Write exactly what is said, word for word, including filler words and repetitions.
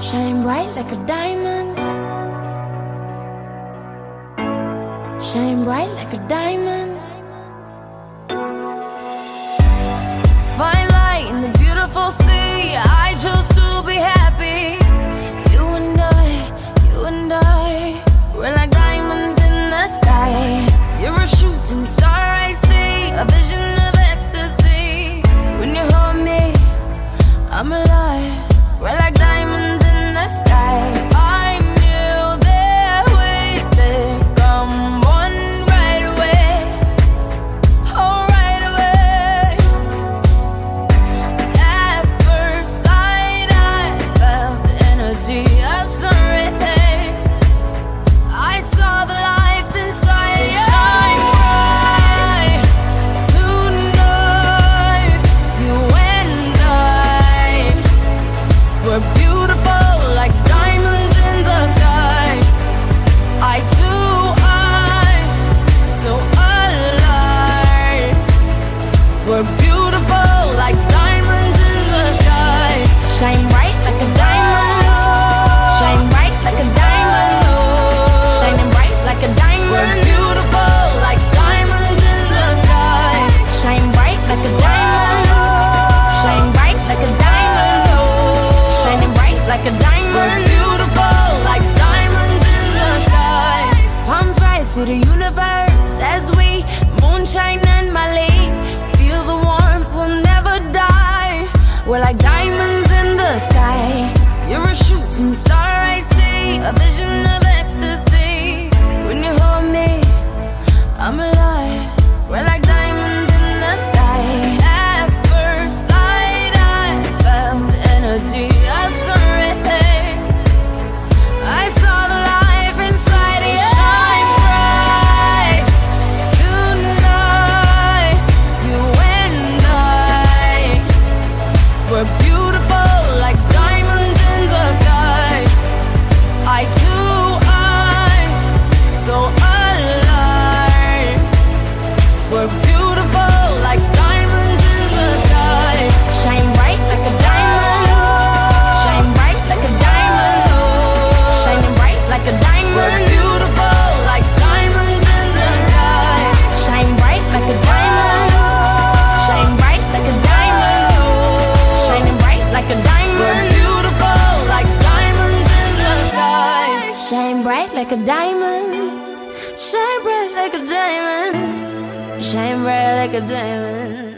Shine bright like a diamond. Shine bright like a diamond. Fine light in the beautiful sea. I chose to be happy. You and I, you and I, we're like diamonds in the sky. You're a shooting star I see, a vision of ecstasy. When you hold me, I'm alive. We're like diamonds in the sky. I knew that we'd become one right away. Oh, right away. At first sight, I felt the energy of sun rays. I saw the life inside you. Shine bright tonight. You and I, we're beautiful like diamonds in the sky. I too, I, so alive. We're beautiful like diamonds in the sky. Shine bright like a diamond. Shine bright like a diamond. Shining bright like a diamond. We're beautiful like diamonds in the sky. Shine bright like a diamond. Shine bright like a diamond. Shining bright like a diamond. We're beautiful like diamonds in the sky. Palms rise to the universe as we moonshine and Mali. Feel the warmth, we'll never die. We're like diamonds in the sky. You're a shooting star I see, a vision of ecstasy. When you hold me, I'm alive. We're like diamonds in the sky. At first sight, I felt the energy of sun rays. I saw the life inside you. Shine bright tonight. You and I, we're beautiful like diamonds in the sky. I too, I, so alive. We're beautiful like diamonds in the sky. Shine bright like a diamond. Shine bright like a diamond. Shining bright like a diamond. We're beautiful like diamonds in the sky. Shine bright like a diamond. Shine bright like a diamond. Shining bright like a diamond. We're beautiful like diamonds in the sky. Shine bright like a diamond. Shine bright like a diamond. Shine bright like a diamond.